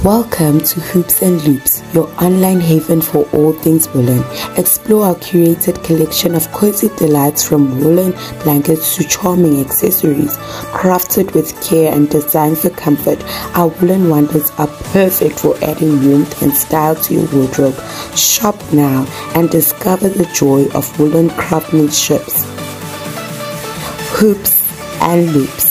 Welcome to Hoops and Loops, your online haven for all things woolen. Explore our curated collection of cozy delights, from woolen blankets to charming accessories. Crafted with care and designed for comfort, our woolen wonders are perfect for adding warmth and style to your wardrobe. Shop now and discover the joy of woolen craftsmanship. Hoops and Loops.